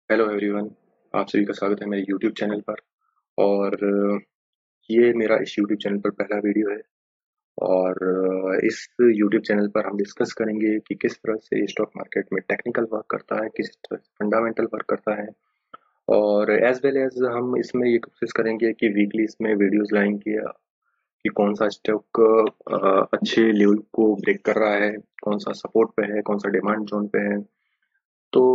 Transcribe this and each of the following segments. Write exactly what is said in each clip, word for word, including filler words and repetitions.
Hello everyone. आप सभी का स्वागत है मेरे यूट्यूब चैनल पर। और अ, ये मेरा इस यूट्यूब चैनल पर पहला वीडियो है। और अ, इस यूट्यूब चैनल पर हम डिस्कस करेंगे कि किस तरह से स्टॉक मार्केट में टेक्निकल वर्क करता है, किस तरह से फंडामेंटल वर्क करता है। और एज वेल एज हम इसमें ये कोशिश करेंगे कि वीकली इसमें वीडियोस लाएंगे कि कौन सा स्टॉक अच्छे लेवल को ब्रेक कर रहा है, कौन सा सपोर्ट पे है, कौन सा डिमांड जोन पे है। तो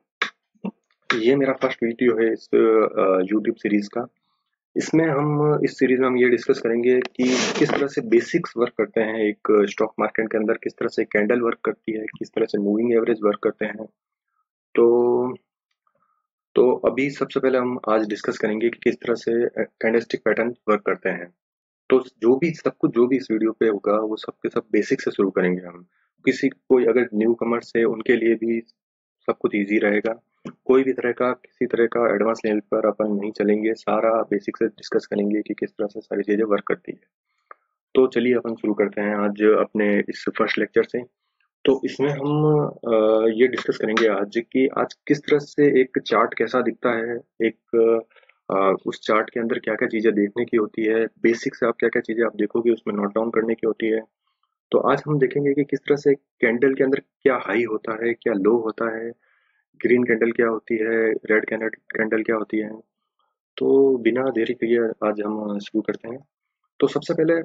ये मेरा फर्स्ट वीडियो है इस यूट्यूब सीरीज का। इसमें हम इस सीरीज में हम ये डिस्कस करेंगे कि किस तरह से बेसिक्स वर्क करते हैं एक स्टॉक मार्केट के अंदर, किस तरह से कैंडल वर्क करती है, किस तरह से मूविंग एवरेज वर्क करते हैं। तो तो अभी सबसे पहले हम आज डिस्कस करेंगे कि किस तरह से कैंडलस्टिक पैटर्न वर्क करते हैं। तो जो भी सब कुछ जो भी इस वीडियो पे होगा वो सब के सब बेसिक से शुरू करेंगे हम। किसी कोई अगर न्यू कमर्स है उनके लिए भी सब कुछ इजी रहेगा। कोई भी तरह का किसी तरह का एडवांस लेवल पर अपन नहीं चलेंगे, सारा बेसिक से डिस्कस करेंगे कि किस तरह से सारी चीजें वर्क करती है। तो चलिए अपन शुरू करते हैं आज अपने इस फर्स्ट लेक्चर से। तो इसमें हम अ, ये डिस्कस करेंगे आज कि आज किस तरह से एक चार्ट कैसा दिखता है। एक अ, उस चार्ट के अंदर क्या क्या चीजें देखने की होती है, बेसिक से आप क्या क्या चीजें आप देखोगे उसमें नोट डाउन करने की होती है। तो आज हम देखेंगे कि किस तरह से कैंडल के अंदर क्या हाई होता है, क्या लो होता है, ग्रीन कैंडल क्या होती है, रेड कैंडल कैंडल क्या होती है। तो बिना देरी किए आज हम शुरू करते हैं। तो सबसे पहले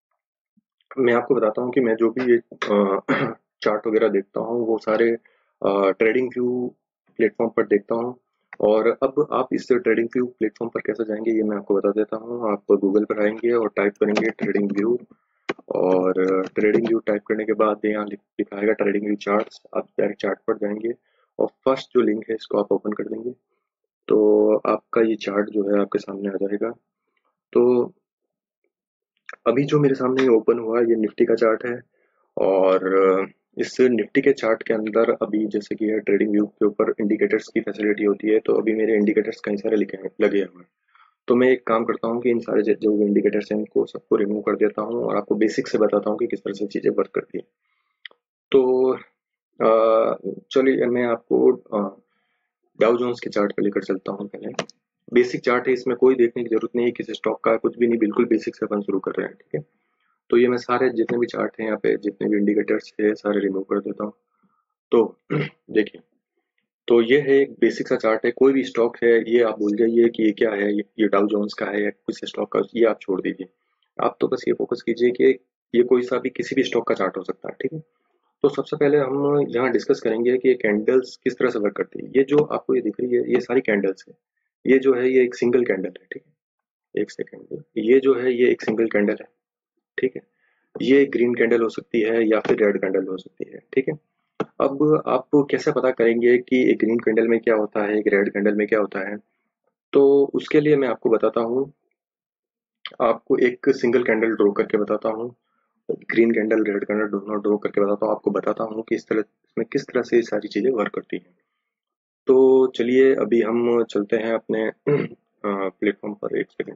मैं आपको बताता हूँ कि मैं जो भी ये चार्ट वगैरह देखता हूँ वो सारे ट्रेडिंग व्यू प्लेटफॉर्म पर देखता हूँ। और अब आप इस ट्रेडिंग व्यू प्लेटफॉर्म पर कैसे जाएंगे ये मैं आपको बता देता हूँ। आप गूगल पर आएंगे और टाइप करेंगे ट्रेडिंग व्यू। और ट्रेडिंग व्यू टाइप करने के बाद यहाँ लिख- लिखा आएगा ट्रेडिंग व्यू चार्ट्स। आप डायरेक्ट चार्ट पर जाएंगे और फर्स्ट जो लिंक है इसको आप ओपन कर देंगे। तो आपका ये चार्ट जो है आपके सामने आ जाएगा। तो अभी जो मेरे सामने ओपन हुआ है ये निफ्टी का चार्ट है। और अ, इस निफ्टी के चार्ट के अंदर अभी जैसे कि है ट्रेडिंग व्यू के ऊपर इंडिकेटर्स की फैसिलिटी होती है, तो अभी मेरे इंडिकेटर्स कई सारे लिखे हैं लगे हुए हैं। तो मैं एक काम करता हूँ कि इन सारे जो जो इंडिकेटर्स हैं इनको सबको रिमूव कर देता हूँ और आपको बेसिक से बताता हूँ कि किस तरह से चीज़ें वर्क करती है। तो अ, चलिए मैं आपको डाउ जोन्स के चार्ट पे लेकर चलता हूँ पहले। बेसिक चार्ट है, इसमें कोई देखने की जरूरत नहीं है किसी स्टॉक का, कुछ भी नहीं, बिल्कुल बेसिक से अपन शुरू कर रहे हैं, ठीक है। तो ये मैं सारे जितने भी चार्ट हैं यहाँ पे, जितने भी इंडिकेटर्स है सारे रिमूव कर देता हूँ। तो देखिए, तो ये है एक बेसिक सा चार्ट है। कोई भी स्टॉक है ये आप भूल जाइए कि ये क्या है, ये, ये डाउ जोन्स का है या किसी स्टॉक का, ये आप छोड़ दीजिए। आप तो बस ये फोकस कीजिए कि ये कोई सा भी किसी भी स्टॉक का चार्ट हो सकता है, ठीक है। तो सबसे पहले हम यहाँ डिस्कस करेंगे कि ये कैंडल्स किस तरह से वर्क करती है। ये जो आपको ये दिख रही है ये सारी कैंडल्स है। ये जो है ये एक सिंगल कैंडल है, ठीक है। एक सेकेंड, ये जो है ये एक सिंगल कैंडल है, ठीक है। ये ग्रीन कैंडल हो सकती है या फिर रेड कैंडल हो सकती है, ठीक है। अब आप कैसे पता करेंगे कि एक ग्रीन कैंडल में क्या होता है, एक रेड कैंडल में क्या होता है। तो उसके लिए मैं आपको बताता हूँ, आपको एक सिंगल कैंडल ड्रॉ करके बताता हूँ। ग्रीन कैंडल रेड कैंडल दोनों ड्रॉ करके बताता हूँ, आपको बताता हूँ कि इस तरह इसमें किस तरह से ये सारी चीजें वर्क करती हैं। तो चलिए अभी हम चलते हैं अपने प्लेटफॉर्म पर। एक सेकेंड।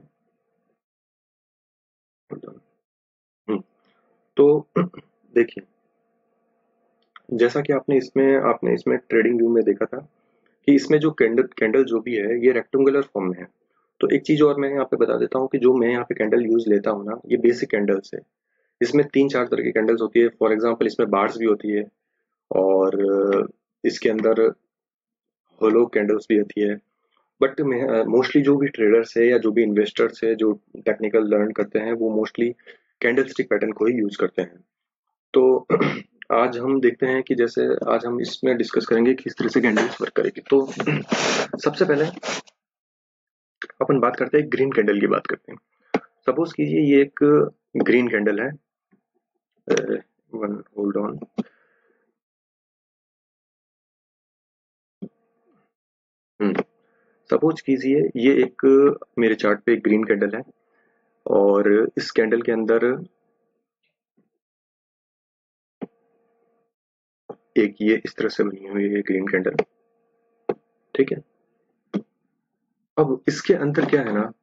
हम्म, तो देखिए, जैसा कि आपने इसमें आपने इसमें ट्रेडिंग व्यू में देखा था कि इसमें जो कैंडल कैंडल जो भी है ये रेक्टेंगुलर फॉर्म में है। तो एक चीज और मैं यहाँ पे बता देता हूँ कि जो मैं यहाँ पे कैंडल यूज लेता हूँ ना, ये बेसिक कैंडल्स है। इसमें तीन चार तरह की कैंडल्स होती है। फॉर एग्जांपल इसमें बार्स भी होती है और अ, इसके अंदर होलो कैंडल्स भी होती है। बट मोस्टली जो भी ट्रेडर्स है या जो भी इन्वेस्टर्स है जो टेक्निकल लर्न करते हैं वो मोस्टली कैंडल स्टिक पैटर्न को ही यूज करते हैं। तो आज हम देखते हैं कि जैसे आज हम इसमें डिस्कस करेंगे कि किस तरह से कैंडल्स वर्क करेगी। तो सबसे पहले अपन बात करते हैं ग्रीन कैंडल की बात करते हैं। सपोज कीजिए ये एक ग्रीन कैंडल है। One hold on. Hmm suppose कीजिए ये एक मेरे चार्ट पे एक ग्रीन कैंडल है और इस कैंडल के अंदर एक ये इस तरह से बनी हुई है ग्रीन कैंडल, ठीक है। अब इसके अंदर क्या है ना,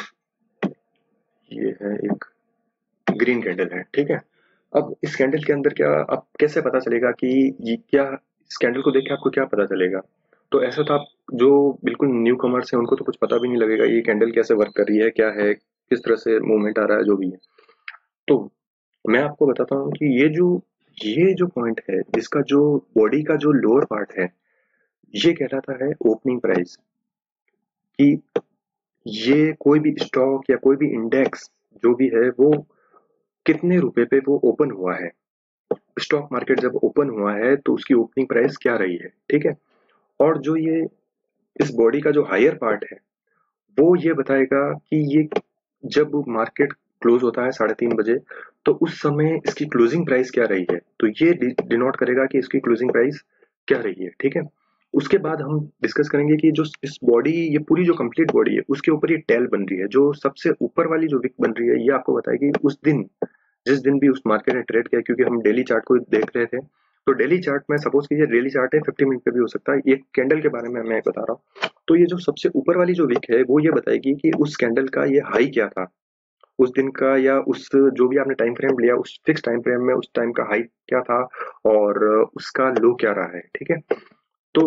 ये है एक ग्रीन कैंडल है, ठीक है। अब इस कैंडल के अंदर क्या, अब कैसे पता चलेगा कि ये क्या, इस कैंडल को देख के आपको क्या पता चलेगा। तो ऐसा था, जो बिल्कुल न्यू कमर्स है उनको तो कुछ पता भी नहीं लगेगा ये कैंडल कैसे वर्क कर रही है, क्या है, किस तरह से मूवमेंट आ रहा है, जो भी है। तो मैं आपको बताता हूँ कि ये जो ये जो पॉइंट है, जिसका जो बॉडी का जो लोअर पार्ट है, ये कहलाता है ओपनिंग प्राइस। कि ये कोई भी स्टॉक या कोई भी इंडेक्स जो भी है, वो कितने रुपए पे वो ओपन हुआ है। स्टॉक मार्केट जब ओपन हुआ है तो उसकी ओपनिंग प्राइस क्या रही है, ठीक है। और जो ये इस बॉडी का जो हायर पार्ट है, वो ये बताएगा कि ये जब मार्केट क्लोज होता है साढ़े तीन बजे, तो उस समय इसकी क्लोजिंग प्राइस क्या रही है। तो ये डिनोट करेगा कि इसकी क्लोजिंग प्राइस क्या रही है, ठीक है। उसके बाद हम डिस्कस करेंगे कि जो इस बॉडी, ये पूरी जो कंप्लीट बॉडी है, उसके ऊपर ये टेल बन रही है, जो सबसे ऊपर वाली जो विक बन रही है, ये आपको बताएगी उस दिन, जिस दिन भी उस मार्केट ने ट्रेड किया। क्योंकि हम डेली चार्ट को देख रहे थे, तो डेली चार्ट में सपोज कीजिए डेली चार्ट है, फिफ्टी मिनट पे भी हो सकता है, ये कैंडल के बारे में मैं बता रहा हूँ। तो ये जो सबसे ऊपर वाली जो विक है, वो ये बताएगी कि उस कैंडल का ये हाई क्या था उस दिन का, या उस जो भी आपने टाइम फ्रेम लिया उस फिक्स टाइम फ्रेम में उस टाइम का हाई क्या था, और उसका लो क्या रहा है, ठीक है। तो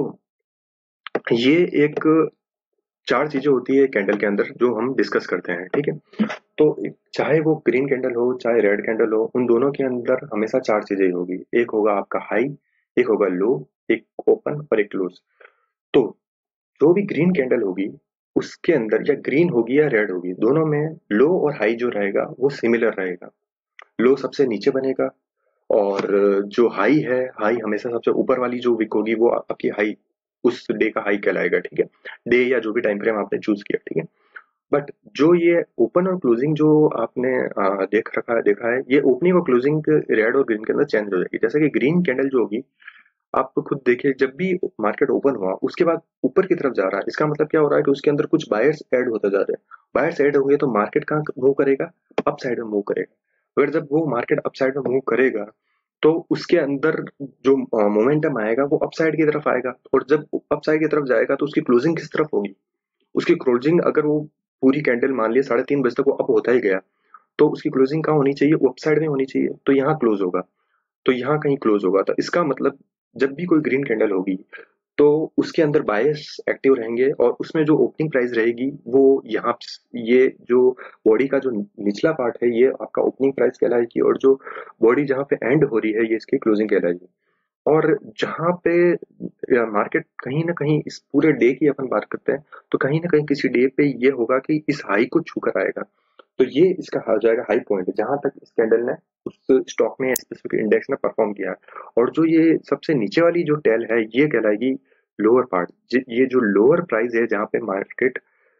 ये एक चार चीजें होती है कैंडल के अंदर जो हम डिस्कस करते हैं, ठीक है। तो चाहे वो ग्रीन कैंडल हो चाहे रेड कैंडल हो, उन दोनों के अंदर हमेशा चार चीजें होगी। एक होगा आपका हाई, एक होगा लो, एक ओपन और एक क्लोज। तो जो भी ग्रीन कैंडल होगी उसके अंदर, या ग्रीन होगी या रेड होगी, दोनों में लो और हाई जो रहेगा वो सिमिलर रहेगा। लो सबसे नीचे बनेगा, और जो हाई है, हाई हमेशा सबसे ऊपर वाली जो विक होगी वो आपकी हाई, उस डे का हाई कहलाएगा, ठीक है। डे या जो भी टाइम फ्रेम आपने चूज किया, ठीक है। बट जो ये ओपन और क्लोजिंग जो आपने आ, देख रखा है देखा है, ये ओपनिंग और क्लोजिंग रेड और ग्रीन के अंदर चेंज हो जाएगी। जैसे कि ग्रीन कैंडल जो होगी, आप खुद देखिए, जब भी मार्केट ओपन हुआ उसके बाद ऊपर की तरफ जा रहा है, इसका मतलब क्या हो रहा है कि उसके अंदर कुछ बायर्स ऐड होते जा रहे हैं। बायर्स ऐड हो गए तो मार्केट कहाँ मूव करेगा, अप साइड में मूव करेगा। फिर जब वो मार्केट अप साइड में मूव करेगा, तो उसके अंदर जो मोमेंटम आएगा वो अप साइड की तरफ आएगा, और जब अप साइड की तरफ जाएगा तो उसकी क्लोजिंग किस तरफ होगी। उसकी क्लोजिंग, अगर वो पूरी कैंडल मान लिया साढ़े तीन बजे तक वो अप होता ही गया, तो उसकी क्लोजिंग कहाँ होनी चाहिए, वो अप साइड में होनी चाहिए, तो यहाँ क्लोज होगा। तो यहाँ कहीं क्लोज होगा, तो इसका मतलब जब भी कोई ग्रीन कैंडल होगी तो उसके अंदर बायर्स एक्टिव रहेंगे, और उसमें जो ओपनिंग प्राइस रहेगी वो यहाँ, ये जो बॉडी का जो निचला पार्ट है ये आपका ओपनिंग प्राइस कहलाएगी, और जो बॉडी जहाँ पे एंड हो रही है ये इसकी क्लोजिंग कहलाएगी। और जहाँ पे मार्केट कहीं ना कहीं, इस पूरे डे की अपन बात करते हैं, तो कहीं ना कहीं किसी डे पे ये होगा कि इस हाई को छू कर आएगा। तो ये इसका हो जाएगा हाई पॉइंट, जहां तक इस कैंडल ने उस स्टॉक में, स्पेसिफिक इंडेक्स में परफॉर्म किया है। और जो ये सबसे नीचे वाली जो टेल है ये कहलाएगी लोअर पार्ट। ये जो लोअर प्राइस है जहाँ पे मार्केट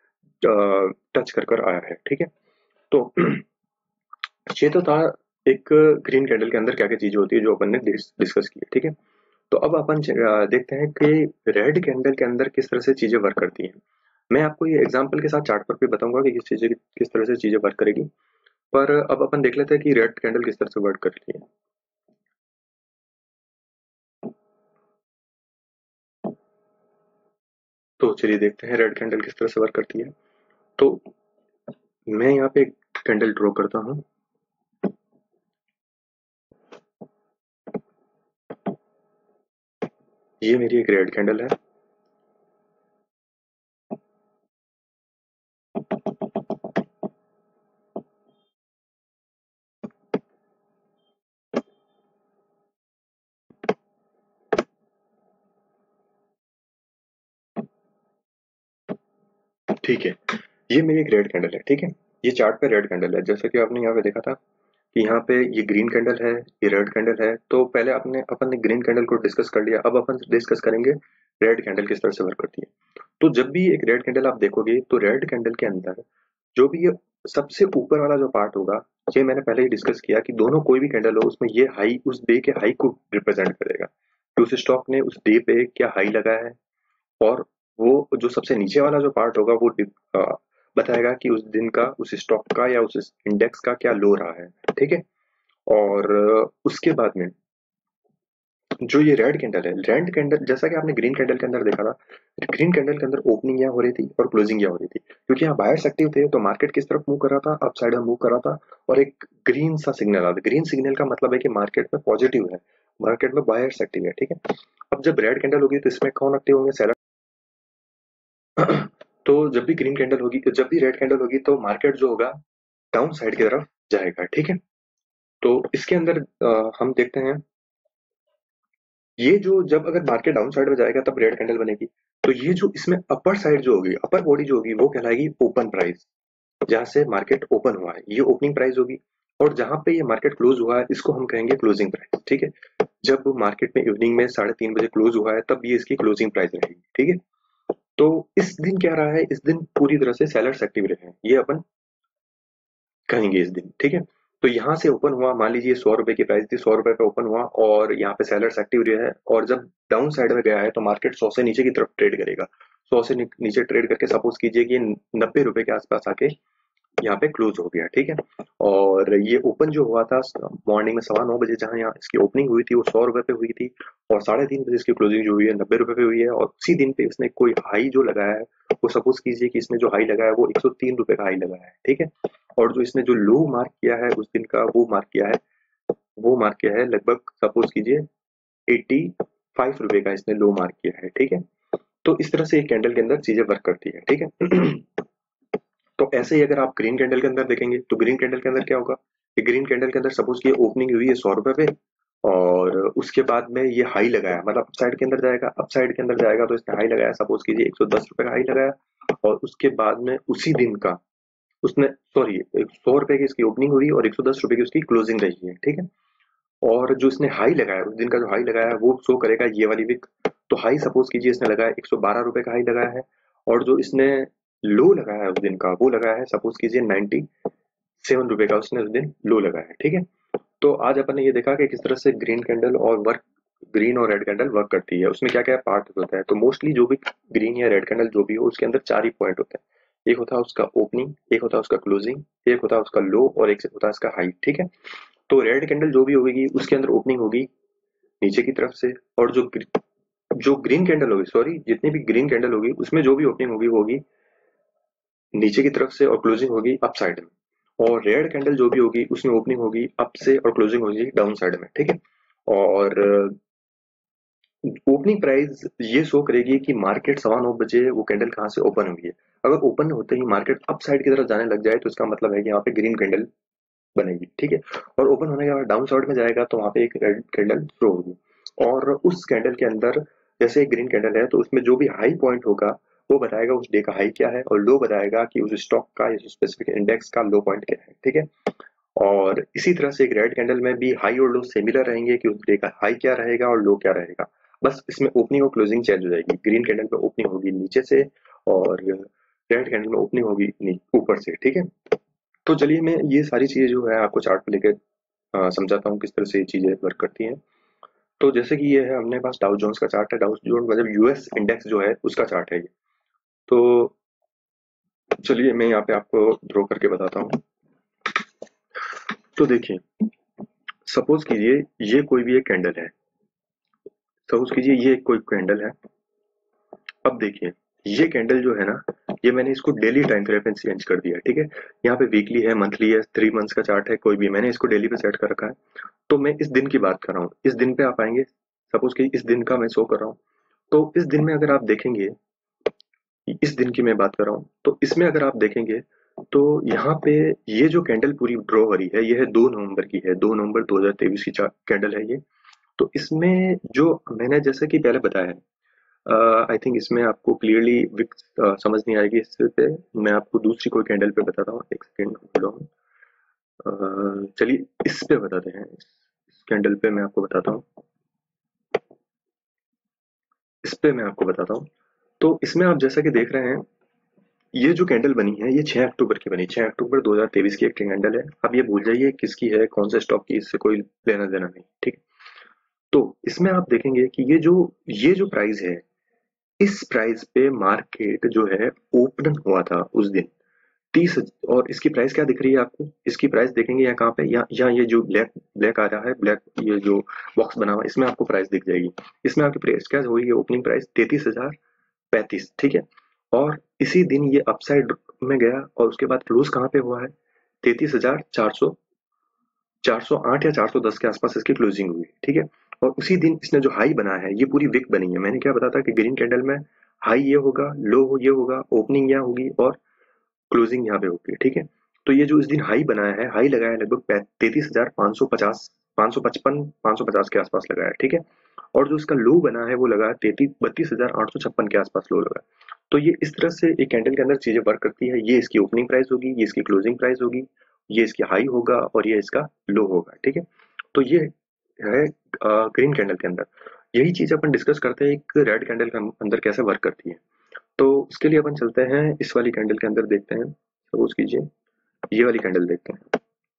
टच कर कर आया है, ठीक है। तो ये तो था एक ग्रीन कैंडल के अंदर क्या क्या चीजें होती है जो अपन ने डिस्कस की है, ठीक है। तो अब अपन अ, देखते हैं कि रेड कैंडल के अंदर किस तरह से चीजें वर्क करती हैं। मैं आपको ये एग्जांपल के साथ चार्ट पर भी बताऊंगा कि किस चीजें किस तरह से चीजें वर्क करेगी। पर अब अपन देख लेते हैं कि रेड कैंडल किस तरह से वर्क करती है। तो चलिए देखते हैं रेड कैंडल किस तरह से वर्क करती है। तो मैं यहाँ पे एक कैंडल ड्रॉ करता हूँ। ये मेरी एक रेड कैंडल है। ठीक है, ये मेरी एक रेड कैंडल है, ठीक है। ये चार्ट पे रेड कैंडल है, जैसा कि आपने यहाँ पे देखा था कि यहाँ पे ये ग्रीन कैंडल है, ये रेड कैंडल है। तो पहले आपने अपन ने ग्रीन कैंडल को डिस्कस कर लिया, अब अपन डिस्कस करेंगे रेड कैंडल किस तरह से वर्क करती है। तो जब भी एक रेड कैंडल आप देखोगे, तो रेड कैंडल के अंदर जो भी ये सबसे ऊपर वाला जो पार्ट होगा, ये मैंने पहले ही डिस्कस किया कि दोनों कोई भी कैंडल हो उसमें ये हाई उस डे के हाई को रिप्रेजेंट करेगा कि उस स्टॉक ने उस डे पे क्या हाई लगाया है। और वो जो सबसे नीचे वाला जो पार्ट होगा वो डिप- अ, बताएगा कि उस दिन का उस स्टॉक का या उस इंडेक्स का क्या लो रहा है, ठीक है। और अ, उसके बाद में जो ये रेड कैंडल है, रेड कैंडल जैसा कि आपने ग्रीन कैंडल के अंदर देखा था, ग्रीन कैंडल के अंदर ओपनिंग यहाँ हो रही थी और क्लोजिंग यहाँ हो रही थी, क्योंकि यहाँ बायर्स एक्टिव थे तो मार्केट किस तरफ मूव कर रहा था, अप साइड में मूव कर रहा था। और एक ग्रीन सा सिग्नल आता है, ग्रीन सिग्नल का मतलब है कि मार्केट में पॉजिटिव है, मार्केट में बायर्स एक्टिव है, ठीक है। अब जब रेड कैंडल होगी तो इसमें कौन एक्टिव होंगे, सेलर तो जब भी ग्रीन कैंडल होगी, जब भी रेड कैंडल होगी, तो मार्केट जो होगा डाउन साइड की तरफ जाएगा, ठीक है। तो इसके अंदर अ, हम देखते हैं, ये जो जब अगर मार्केट डाउन साइड में जाएगा तब रेड कैंडल बनेगी। तो ये जो इसमें अपर साइड जो होगी, अपर बॉडी जो होगी, वो कहलाएगी ओपन प्राइस। जहां से मार्केट ओपन हुआ है ये ओपनिंग प्राइस होगी, और जहां पे ये मार्केट क्लोज हुआ है इसको हम कहेंगे क्लोजिंग प्राइस, ठीक है। जब मार्केट में इवनिंग में साढ़े तीन बजे क्लोज हुआ है तब ये इसकी क्लोजिंग प्राइस रहेगी, ठीक है। तो इस दिन क्या रहा है, इस दिन पूरी तरह से सेलर्स एक्टिव रहे हैं, ये अपन कहेंगे इस दिन, ठीक है। तो यहाँ से ओपन हुआ, मान लीजिए सौ रुपए की प्राइस थी, सौ रुपए पे ओपन हुआ और यहाँ पे सेलर्स एक्टिव रहे हैं, और जब डाउन साइड में गया है तो मार्केट सौ से नीचे की तरफ ट्रेड करेगा। सौ से नी- नीचे ट्रेड करके सपोज कीजिए कि नब्बे रुपए के आसपास आके यहाँ पे क्लोज हो गया, ठीक है। और ये ओपन जो हुआ था मॉर्निंग में सवा नौ बजे, जहाँ यहाँ इसकी ओपनिंग हुई थी वो सौ रुपए पे हुई थी, और साढ़े तीन बजे इसकी क्लोजिंग जो हुई है नब्बे रुपए पे हुई है, और उसी दिन पे इसने कोई हाई जो लगाया है, वो सपोज कीजिए कि इसने जो हाई लगाया है वो एक सौ तीन रुपए का हाई लगाया है, ठीक है। और जो इसने जो लो मार्क किया है उस दिन का, वो मार्क किया है, वो मार्क किया है लगभग सपोज कीजिए एट्टी फाइव रुपए का इसने लो मार्क किया है, ठीक है। तो इस तरह से एक कैंडल के अंदर चीजें वर्क करती है, ठीक है। तो ऐसे ही अगर आप ग्रीन कैंडल के अंदर देखेंगे तो ग्रीन कैंडल के अंदर क्या होगा, कि ग्रीन कैंडल के अंदर सपोज की ओपनिंग हुई है सौ रुपए पे, और उसके बाद में ये हाई लगाया, मतलब अप साइड के अंदर जाएगा, अप साइड के अंदर जाएगा तो इसने हाई लगाया, सपोज कीजिए एक सौ दस रुपए का हाई लगाया, और उसके बाद में उसी दिन का उसने, सॉरी, सौ रुपए की इसकी ओपनिंग हुई और एक सौ दस रुपए की उसकी क्लोजिंग रही है, ठीक है। और जो इसने हाई लगाया उस दिन का, जो हाई लगाया है वो शो करेगा ये वाली विक। तो हाई सपोज कीजिए इसने लगाया एक सौ बारह रुपए का हाई लगाया है, और जो इसने लो लगाया है उस दिन का वो लगाया है सपोज कीजिए नाइन्टी सेवन रुपए का उसने उस दिन लो लगाया है, ठीक है। तो आज अपन ने ये देखा कि किस तरह से ग्रीन कैंडल और वर्क, ग्रीन और रेड कैंडल वर्क करती है, उसमें क्या क्या पार्ट होता है। तो मोस्टली जो भी ग्रीन या रेड कैंडल जो भी हो उसके अंदर चार ही पॉइंट होते हैं, एक होता है उसका ओपनिंग, एक होता है उसका क्लोजिंग, एक होता है उसका लो, और एक होता है उसका हाई, ठीक है। तो रेड कैंडल जो भी होगी उसके अंदर ओपनिंग होगी नीचे की तरफ से, और जो ग्री- जो ग्रीन कैंडल होगी, सॉरी, जितनी भी ग्रीन कैंडल होगी उसमें जो भी ओपनिंग होगी वो होगी नीचे की तरफ से, और क्लोजिंग होगी अप साइड में। और रेड कैंडल जो भी होगी उसमें ओपनिंग होगी अप से और क्लोजिंग होगी डाउन साइड में, ठीक है। और ओपनिंग प्राइस ये शो करेगी कि मार्केट सवा नौ बजे वो कैंडल कहाँ से ओपन हुई है। अगर ओपन होते ही मार्केट अप साइड की तरफ जाने लग जाए तो इसका मतलब है कि यहाँ पे ग्रीन कैंडल बनेगी, ठीक है। और ओपन होने के बाद डाउन साइड में जाएगा तो वहां पे एक रेड कैंडल थ्रो होगी, और उस कैंडल के अंदर जैसे एक ग्रीन कैंडल है तो उसमें जो भी हाई पॉइंट होगा वो बताएगा उस डे का हाई क्या है, और लो बताएगा कि उस स्टॉक का या स्पेसिफिक इंडेक्स का लो पॉइंट क्या है, ठीक है। और इसी तरह से एक रेड कैंडल में भी हाई और लो सिमिलर रहेंगे कि उस डे का हाई क्या रहेगा और लो क्या रहेगा। बस इसमें ओपनिंग और क्लोजिंग चेंज हो जाएगी, ग्रीन कैंडल में ओपनिंग होगी नीचे से, और रेड कैंडल में ओपनिंग होगी नी- ऊपर से, ठीक है। तो चलिए मैं ये सारी चीजें जो है आपको चार्ट पे लेके अ, समझाता हूँ किस तरह से ये चीजें वर्क करती हैं। तो जैसे कि ये है अपने पास डाउ जोन्स का चार्ट है, डाउ जोन्स मतलब यूएस इंडेक्स जो है उसका चार्ट है ये। तो चलिए मैं यहाँ पे आपको ड्रॉ करके बताता हूँ। तो देखिए, सपोज कीजिए ये कोई भी एक कैंडल है, सपोज कीजिए ये कोई कैंडल है। अब देखिए, ये कैंडल जो है ना, ये मैंने इसको डेली टाइम फ्रेम पे चेंज कर दिया है, ठीक है। यहाँ पे वीकली है, मंथली है, थ्री मंथ्स का चार्ट है, कोई भी, मैंने इसको डेली पे सेट कर रखा है। तो मैं इस दिन की बात कर रहा हूँ, इस दिन पे आप आएंगे, सपोज कि इस दिन का मैं शो कर रहा हूँ। तो इस दिन में अगर आप देखेंगे, इस दिन की मैं बात कर रहा हूँ, तो इसमें अगर आप देखेंगे तो यहाँ पे ये जो कैंडल पूरी ड्रॉ हो रही है ये है दो नवंबर की है, दो नवंबर दो हजार तेईस की कैंडल है ये। तो इसमें जो मैंने जैसे कि पहले बताया है, आई थिंक इसमें आपको क्लियरली समझ नहीं आएगी, इस पे मैं आपको दूसरी कोई कैंडल पे बताता हूँ, एक सेकेंड होल्ड ऑन। अ, चलिए इस पे बताते हैं, इस कैंडल पे मैं आपको बताता हूँ, इस पे मैं आपको बताता हूँ। तो इसमें आप जैसा कि देख रहे हैं, ये जो कैंडल बनी है ये छह अक्टूबर की बनी, छह अक्टूबर दो हजार तेईस की एक कैंडल है। अब ये भूल जाइए किसकी है, कौन से स्टॉक की, इससे कोई लेना देना नहीं, ठीक। तो इसमें आप देखेंगे कि ये जो ये जो प्राइस है, इस प्राइस पे मार्केट जो है ओपन हुआ था उस दिन तीस, और इसकी प्राइस क्या दिख रही है आपको, इसकी प्राइस देखेंगे यहाँ कहाँ पे, यहाँ यहाँ ये जो ब्लैक ब्लैक आ रहा है, ब्लैक ये जो बॉक्स बना हुआ है इसमें आपको प्राइस दिख जाएगी। इसमें आपकी प्राइस क्या हुई है, ओपनिंग प्राइस तैतीस हजार पैंतीस, ठीक है। और इसी दिन ये अपसाइड में गया और उसके बाद क्लोज कहाँ पे हुआ है, तैतीस हजार चार सौ, चार सौ आठ या चार सौ दस के आसपास इसकी क्लोजिंग हुई, ठीक है। और उसी दिन इसने जो हाई बना है ये पूरी विक बनी है, मैंने क्या बताया था कि ग्रीन कैंडल में हाई ये होगा, लो ये होगा, ओपनिंग यहाँ होगी और क्लोजिंग यहाँ पे होगी, ठीक है। तो ये जो इस दिन हाई बनाया है, हाई लगाया है लगभग तैतीस हजार पाँच सौ पचास, पाँच सौ पचपन, पाँच सौ पचास के आसपास लगाया है, ठीक है। और जो इसका लो बना है वो लगा है तैतीस बत्तीस हजार आठ सौ छप्पन के आसपास लो लगा है। तो ये इस तरह से एक कैंडल के अंदर चीजें वर्क करती है। ये इसकी ओपनिंग प्राइस होगी, ये इसकी क्लोजिंग प्राइस होगी, ये इसकी हाई होगा और ये इसका लो होगा, ठीक है। तो ये है ग्रीन कैंडल के अंदर। यही चीज अपन डिस्कस करते हैं एक रेड कैंडल के अंदर कैसे वर्क करती है। तो उसके लिए अपन चलते हैं इस वाली कैंडल के अंदर, देखते हैं। सपोज कीजिए ये वाली कैंडल देखते हैं,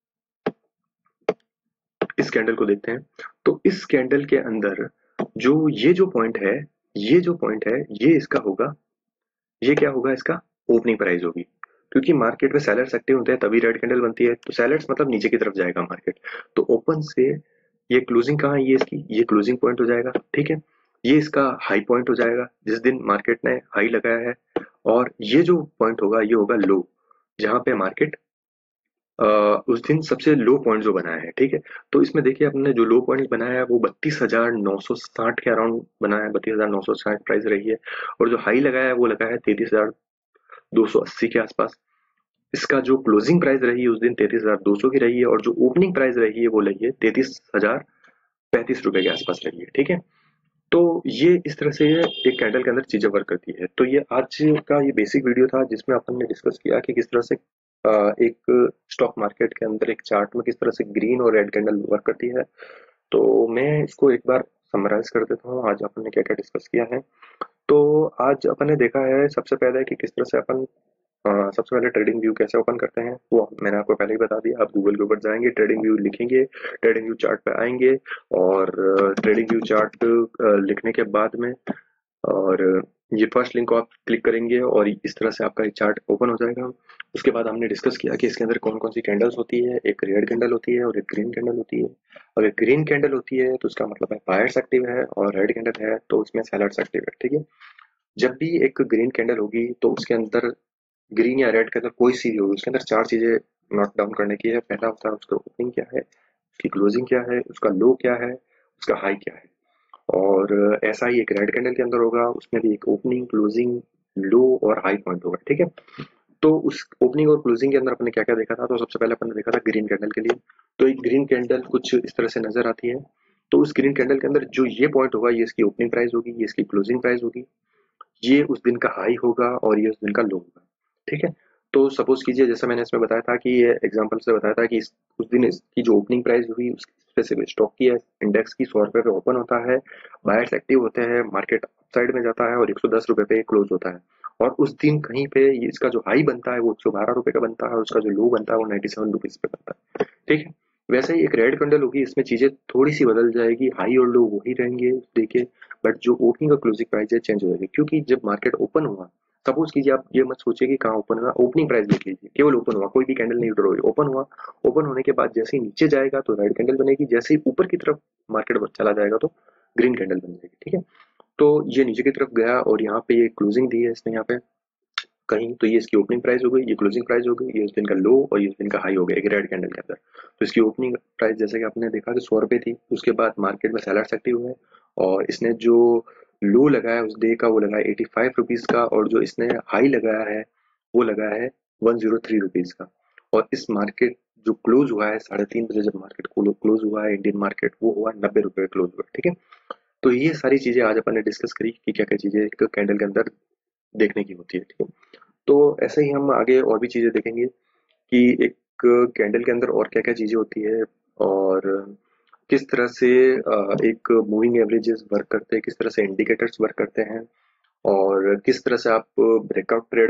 इस कैंडल को देखते हैं। तो इस कैंडल के अंदर जो ये जो पॉइंट है, ये जो पॉइंट है ये इसका होगा, ये क्या होगा, इसका ओपनिंग प्राइस होगी। क्योंकि मार्केट में सेलर्स एक्टिव होते हैं तभी रेड कैंडल बनती है, तो सेलर्स मतलब नीचे की तरफ जाएगा मार्केट। तो ओपन से ये क्लोजिंग कहाँ है, ये इसकी ये क्लोजिंग पॉइंट हो जाएगा, ठीक है। ये इसका हाई पॉइंट हो जाएगा जिस दिन मार्केट ने हाई लगाया है। और ये जो पॉइंट होगा ये होगा लो, जहां पे मार्केट अ, उस दिन सबसे लो पॉइंट जो बनाया है, ठीक है। तो इसमें देखिए अपने जो लो पॉइंट बनाया है वो बत्तीस हजार नौ सौ साठ के अराउंड बनाया है, बत्तीस हजार नौ सौ साठ प्राइस रही है। और जो हाई लगाया है वो लगा है तैतीस हजार दो सौ अस्सी के आसपास। इसका जो क्लोजिंग प्राइस रही है उस दिन तैतीस हजार दो सौ की रही है, और जो ओपनिंग प्राइस रही है वो रही है तैतीस हजार पैंतीस रुपए के आसपास रही है, ठीक है। तो ये इस तरह से ये एक कैंडल के अंदर चीजें वर्क करती है। तो ये आज का ये बेसिक वीडियो था जिसमें अपन ने डिस्कस किया कि किस तरह से अ, एक स्टॉक मार्केट के अंदर एक चार्ट में किस तरह से ग्रीन और रेड कैंडल वर्क करती है। तो मैं इसको एक बार समराइज कर देता हूँ आज अपन ने क्या क्या डिस्कस किया है। तो आज अपन ने देखा है सबसे पहले कि किस तरह से अपन अ, सबसे पहले ट्रेडिंग व्यू कैसे ओपन करते हैं वो मैंने आपको पहले ही बता दिया। आप गूगल के ऊपर जाएंगे, ट्रेडिंग व्यू लिखेंगे, ट्रेडिंग व्यू चार्ट पे आएंगे, और ट्रेडिंग व्यू चार्ट लिखने के बाद में और ये फर्स्ट लिंक को आप क्लिक करेंगे और इस तरह से आपका एक चार्ट ओपन हो जाएगा। उसके बाद हमने डिस्कस किया कि इसके अंदर कौन कौन सी कैंडल्स होती है, एक रेड कैंडल होती है और एक ग्रीन कैंडल होती है। अगर ग्रीन कैंडल होती है तो उसका मतलब है बायर्स एक्टिव है, और रेड कैंडल है तो उसमें सेलर्स एक्टिव है, ठीक है। जब भी एक ग्रीन कैंडल होगी तो उसके अंदर ग्रीन या रेड के अंदर कोई सी भी होगी उसके अंदर चार चीजें नोट डाउन करने की है। पहला होता है उसका ओपनिंग क्या है, उसकी क्लोजिंग क्या है, उसका लो क्या है, उसका हाई क्या है। और ऐसा ही एक रेड कैंडल के अंदर होगा, उसमें भी एक ओपनिंग, क्लोजिंग, लो और हाई पॉइंट होगा, ठीक है। तो उस ओपनिंग और क्लोजिंग के अंदर अपने क्या क्या देखा था, तो सबसे पहले अपन ने देखा था ग्रीन कैंडल के लिए। तो एक ग्रीन कैंडल कुछ इस तरह से नजर आती है। तो उस ग्रीन कैंडल के अंदर जो ये पॉइंट होगा ये इसकी ओपनिंग प्राइस होगी, ये इसकी क्लोजिंग प्राइस होगी, ये उस दिन का हाई होगा और ये उस दिन का लो होगा, ठीक है। तो सपोज कीजिए जैसा मैंने इसमें बताया था कि ये एग्जांपल से बताया था कि इस, उस दिन इसकी जो ओपनिंग प्राइस हुई उस स्पेसिफिक स्टॉक की है, इंडेक्स की सौ रुपए पे ओपन होता है, बायर्स एक्टिव होते हैं, मार्केट साइड में जाता है और एक सौ दस रुपए पे क्लोज होता है। और उस दिन कहीं पे ये इसका जो हाई बनता है वो एक सौ बारह रुपए का बनता है और उसका जो लो बनता है वो नाइन्टी सेवन रुपीज पे बनता है, ठीक है। वैसे ही एक रेड कैंडल होगी, इसमें चीजें थोड़ी सी बदल जाएगी, हाई और लो वही रहेंगे देखिए, बट जो ओपनिंग और क्लोजिंग प्राइस है चेंज हो जाएगी। क्योंकि जब मार्केट ओपन हुआ, सपोज कीजिए आप ये मत सोचिए कि कहाँ ओपन हुआ, ओपनिंग प्राइस देख लीजिए, केवल ओपन हुआ, कोई भी कैंडल नहीं ड्रॉ हुई, ओपन हुआ। ओपन होने के बाद जैसे ही नीचे जाएगा तो रेड कैंडल बनेगी, जैसे ही ऊपर की तरफ मार्केट चला जाएगा तो ग्रीन कैंडल बन जाएगी, ठीक है। तो ये नीचे की तरफ गया और यहाँ पे ये क्लोजिंग दी है इसने यहाँ पे कहीं, तो ये इसकी ओपनिंग प्राइस हो गई, ये क्लोजिंग प्राइस हो गई, ये उस दिन का लो और ये उस दिन का हाई हो गया एक रेड कैंडल के अंदर। तो इसकी ओपनिंग प्राइस जैसे कि आपने देखा कि सौ रुपए थी, उसके बाद मार्केट में सेलर्स एक्टिव हुए और इसने जो लो लगाया उस डे का वो लगाया एटी फाइव रुपीज का, और जो इसने हाई लगाया है वो लगाया है वन जीरो थ्री रुपीज का। और इस मार्केट जो क्लोज हुआ है साढ़े तीन बजे जब मार्केट क्लोज हुआ है इंडियन मार्केट, वो हुआ नब्बे रुपए क्लोज हुआ, ठीक है। तो ये सारी चीजें आज अपन ने डिस्कस करी कि क्या क्या चीजें एक कैंडल के अंदर देखने की होती है, ठीक है। तो ऐसे ही हम आगे और भी चीजें देखेंगे कि एक कैंडल के अंदर और क्या क्या चीजें होती है, और किस तरह से अ, एक मूविंग एवरेजेस वर्क करते हैं, किस तरह से इंडिकेटर्स वर्क करते हैं, और किस तरह से आप ब्रेकआउट ट्रेड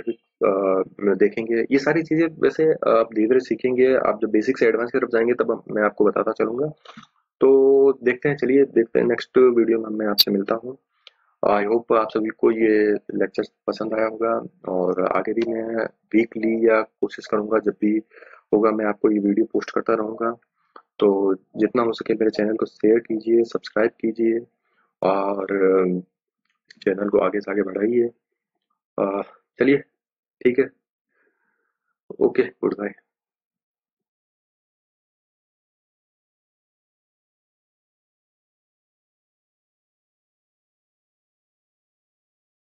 भी अ, देखेंगे। ये सारी चीजें वैसे आप धीरे धीरे सीखेंगे, आप जब बेसिक से एडवांस की तरफ जाएंगे तब मैं आपको बताता चलूंगा। तो देखते हैं, चलिए देखते हैं नेक्स्ट वीडियो में मैं आपसे मिलता हूँ। आई होप आप सभी को ये लेक्चर पसंद आया होगा, और आगे भी मैं वीकली या कोशिश करूंगा जब भी होगा मैं आपको ये वीडियो पोस्ट करता रहूंगा। तो जितना हो सके मेरे चैनल को शेयर कीजिए, सब्सक्राइब कीजिए, और चैनल को आगे से आगे बढ़ाइए। अ, चलिए, ठीक है, ओके, गुड बाय।